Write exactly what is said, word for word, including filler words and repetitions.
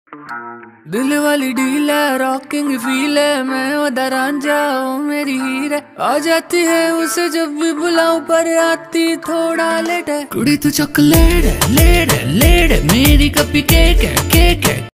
दिल वाली डील है, रॉकिंग फील है, मैं वदा रांझा ओ मेरी हीर है। आ जाती है उसे जब भी बुलाऊं पर आती थोड़ा लेट है। कुड़ी तू चॉकलेट है, लेट है, लेट है, मेरी कपी केक है, केक है।